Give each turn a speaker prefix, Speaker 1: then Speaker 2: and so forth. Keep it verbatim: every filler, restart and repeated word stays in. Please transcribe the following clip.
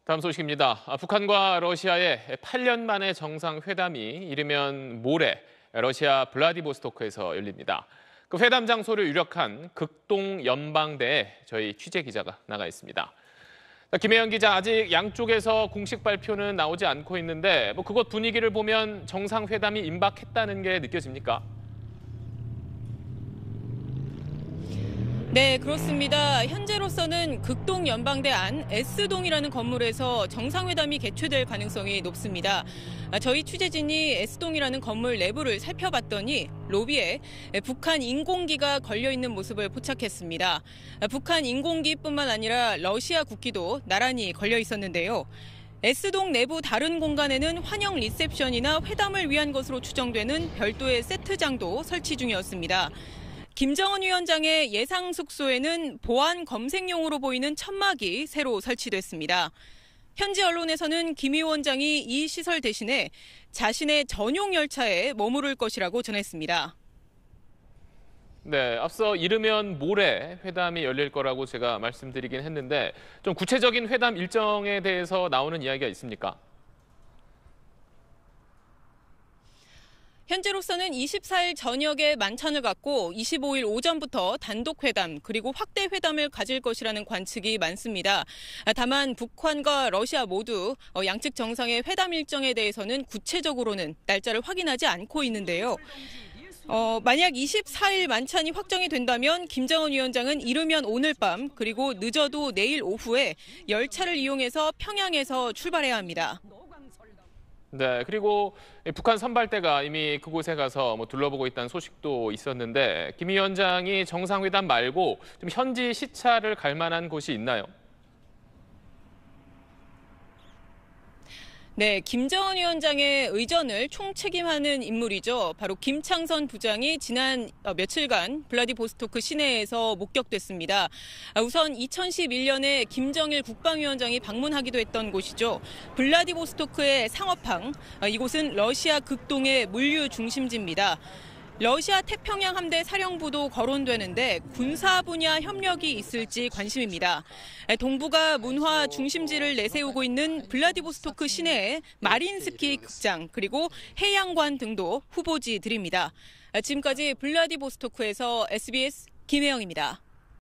Speaker 1: 다음 소식입니다. 아, 북한과 러시아의 팔 년 만의 정상회담이 이르면 모레 러시아 블라디보스토크에서 열립니다. 그 회담 장소를 유력한 극동 연방대에 저희 취재 기자가 나가 있습니다. 김혜영 기자, 아직 양쪽에서 공식 발표는 나오지 않고 있는데 뭐 그곳 분위기를 보면 정상회담이 임박했다는 게 느껴집니까?
Speaker 2: 네, 그렇습니다. 현재로서는 극동 연방대 안 S동이라는 건물에서 정상회담이 개최될 가능성이 높습니다. 저희 취재진이 S동이라는 건물 내부를 살펴봤더니 로비에 북한 인공기가 걸려있는 모습을 포착했습니다. 북한 인공기뿐만 아니라 러시아 국기도 나란히 걸려 있었는데요. S동 내부 다른 공간에는 환영 리셉션이나 회담을 위한 것으로 추정되는 별도의 세트장도 설치 중이었습니다. 김정은 위원장의 예상 숙소에는 보안 검색용으로 보이는 천막이 새로 설치됐습니다. 현지 언론에서는 김 위원장이 이 시설 대신에 자신의 전용 열차에 머무를 것이라고 전했습니다.
Speaker 1: 네, 앞서 이르면 모레 회담이 열릴 거라고 제가 말씀드리긴 했는데 좀 구체적인 회담 일정에 대해서 나오는 이야기가 있습니까?
Speaker 2: 현재로서는 이십사 일 저녁에 만찬을 갖고 이십오 일 오전부터 단독 회담 그리고 확대 회담을 가질 것이라는 관측이 많습니다. 다만 북한과 러시아 모두 양측 정상의 회담 일정에 대해서는 구체적으로는 날짜를 확인하지 않고 있는데요. 어, 만약 이십사 일 만찬이 확정이 된다면 김정은 위원장은 이르면 오늘 밤 그리고 늦어도 내일 오후에 열차를 이용해서 평양에서 출발해야 합니다.
Speaker 1: 네, 그리고 북한 선발대가 이미 그곳에 가서 뭐 둘러보고 있다는 소식도 있었는데 김 위원장이 정상회담 말고 좀 현지 시찰을 갈 만한 곳이 있나요?
Speaker 2: 네, 김정은 위원장의 의전을 총책임하는 인물이죠. 바로 김창선 부장이 지난 며칠간 블라디보스토크 시내에서 목격됐습니다. 우선 이천십일 년에 김정일 국방위원장이 방문하기도 했던 곳이죠. 블라디보스토크의 상업항, 이곳은 러시아 극동의 물류 중심지입니다. 러시아 태평양 함대 사령부도 거론되는데 군사 분야 협력이 있을지 관심입니다. 동북아 문화 중심지를 내세우고 있는 블라디보스토크 시내의 마린스키 극장 그리고 해양관 등도 후보지들입니다. 지금까지 블라디보스토크에서 에스비에스 김혜영입니다.